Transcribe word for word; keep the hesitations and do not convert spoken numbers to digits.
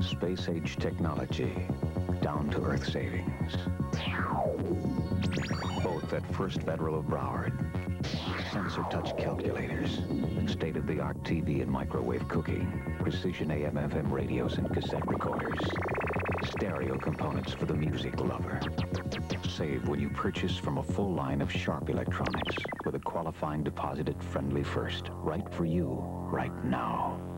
Space-age technology, down-to-earth savings. Both at First Federal of Broward. Sensor touch calculators, state-of-the-art T V and microwave cooking, precision A M F M radios and cassette recorders, stereo components for the music lover. Save when you purchase from a full line of Sharp electronics with a qualifying deposit at Friendly First, right for you, right now.